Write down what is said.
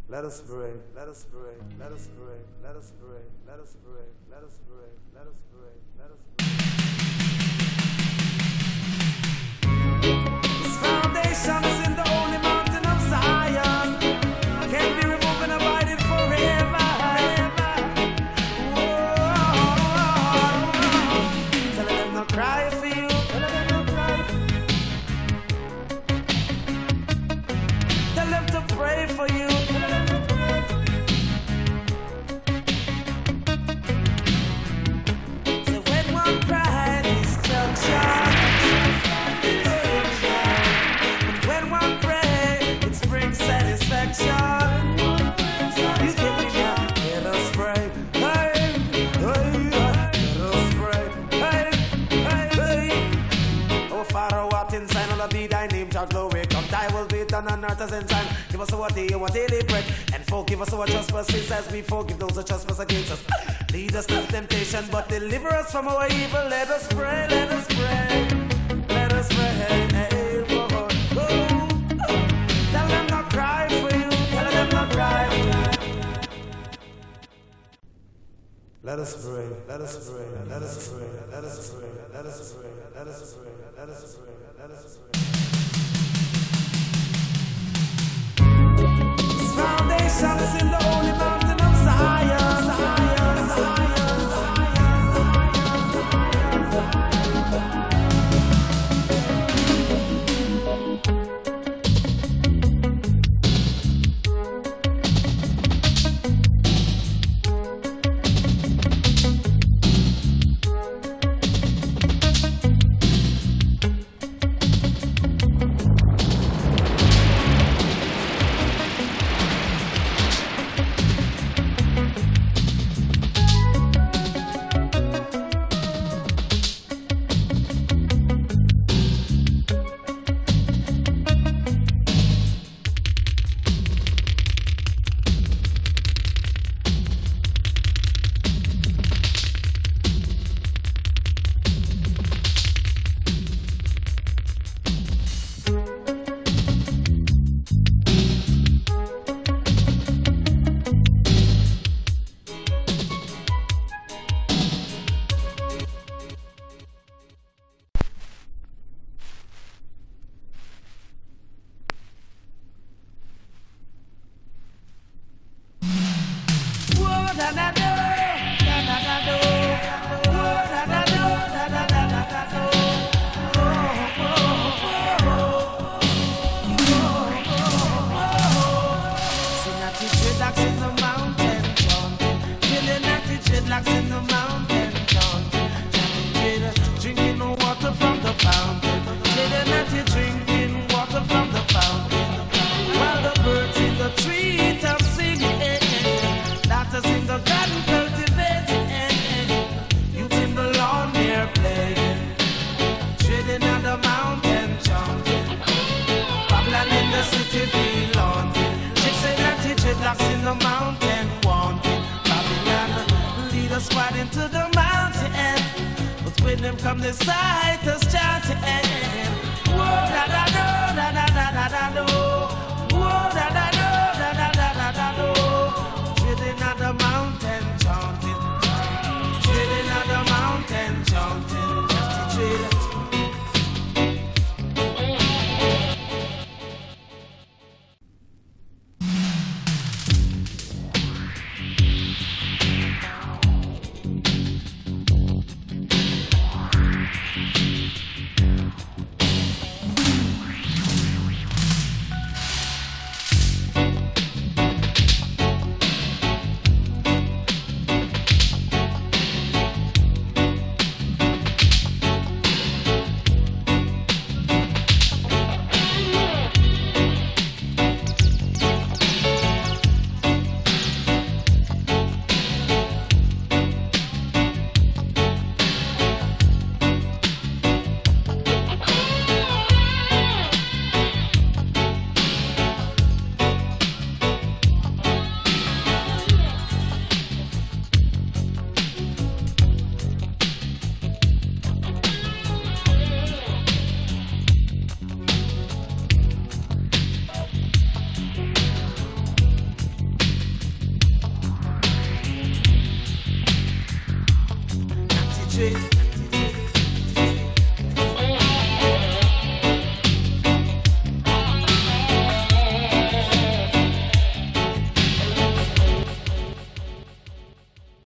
Let us pray, let us pray, let us pray, let us pray, let us pray, let us pray, let us pray, let us pray. This foundation is in the holy mountain of Zion. Can't be removed and abided forever. Tell them not cry for you. Tell them not cry for you. Tell them to pray for you. On earth as in time. Give us our day, our daily bread, and forgive us our trespasses as we forgive those who trespass against us. Lead us not to temptation, but deliver us from our evil. Let us pray, let us pray, let us pray. Hey, oh, oh, oh. Tell them not cry for you. Tell them not cry for you. Let us pray, let us pray, let us pray, let us pray, let us pray, let us pray, let us pray, let us pray. Foundation is in the holy mountain of Zion. Zion, Zion, come the sight us chanting. Whoa, da da da da da da da da do. Whoa, da da da da da da da da do. Trading at the mountain chanting. Trading at the mountain chanting. Trading. music.